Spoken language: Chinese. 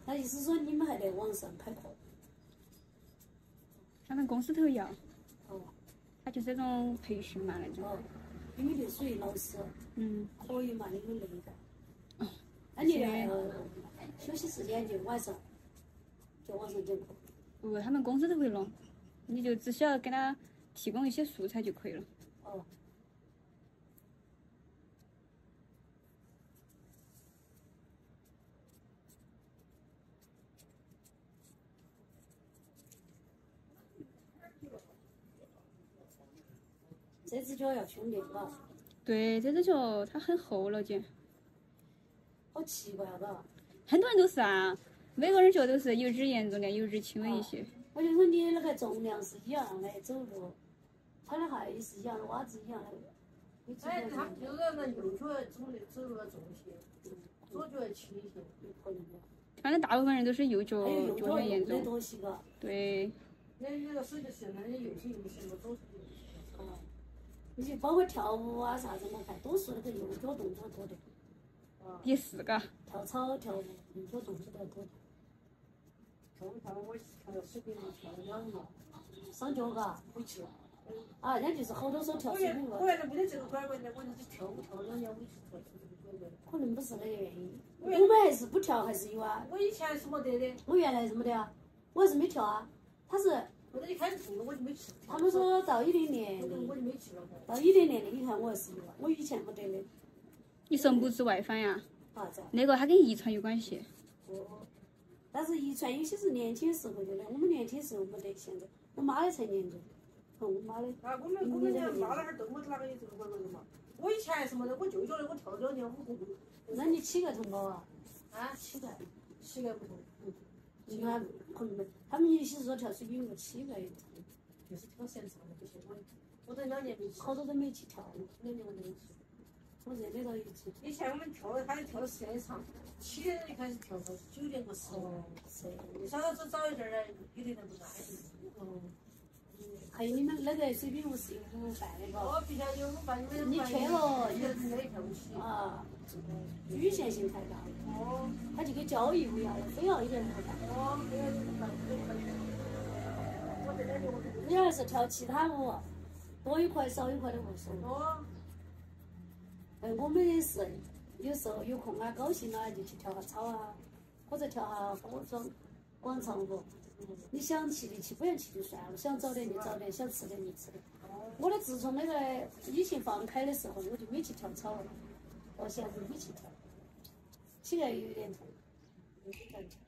那意思说你们还得网上拍课？ 他们公司头要。 哦。 他就是这种培训嘛那种。 哦。你就属于老师。 嗯。 可以嘛？你有那个。哦。那你休息时间就晚上，就网上讲课。 不，他们公司都会弄，你就只需要给他提供一些素材就可以了。 哦。这只脚要胸垫嘎。 对，这只脚它很厚了，姐。 好奇怪嘎。 很多人都是啊，每个人脚都是有点严重的，有点轻微一些。 我就说你那个重量是一样的，走路穿的鞋也是一样的，袜子一样的。 哎，他就是那右脚走路要重些，左脚要轻一些，有可能的。 反正大部分人都是右脚脚很严重。 多些嘎。 对。 那个手就是那右手右行，我左手右行。 哦。你就包括跳舞啊啥子，我看多数那个右脚动作多的。 也是嘎。 跳操、跳舞，右脚动作都要多的。 跳我跳到水平跳了2年。 上脚嘎？ 回去。 啊，人家就是好多手跳水平我原来没得这个拐棍的，我就是跳舞跳2年，我就跳这个拐棍。 可能不是那个原因。我们还是不跳还是有啊。 我以前是没得的。 我原来是没得啊，我还是没跳啊。他是。 或者一开始做我就没去。 他们说到一定年龄， 我就没去了。 到一定年龄，你看我还是有啊，我以前没得的。 你神不知外翻呀？ 啊，在。 那个它跟遗传有关系。 哦。但是遗传有些是年轻时候有的，我们年轻时候没得，现在我妈的才严重。我妈的。 啊，我们家妈那哈儿都没哪个有这个拐棍的嘛。我以前是没得，我就晓得我跳了2年，我那你膝盖痛不啊？ 啊， 膝盖不痛。 你看可能没，他们有些说跳水平，我膝盖也痛。 就是跳线上的不行，我都2年没去。 好多都没去跳 2年我都没去。 我热得到一次。 以前我们跳的，他就跳的时间长，7年就开始跳到9年过10年。 是。 你稍稍早一点儿呢，有的人不耐。 哦。还有你们那个水平舞是有舞伴的嘎？ 哦，必须要有舞伴， 你缺了， 你那跳不起。 啊，局限性太大。 哦。 他就跟交谊舞一样的，非要一个人舞伴。 哦，非要有舞伴，我这2年我你要是跳其他舞，多一块少一块的无所谓。 哦。 我们也是，有时候有空啊、高兴啊，就去跳下操啊，或者跳下服装广场舞。你想去就去，不想去就算了。想早点就早点，想迟点就迟点。我的自从那个疫情放开的时候，我就没去跳操了，到现在没去跳，膝盖有点痛，没敢跳。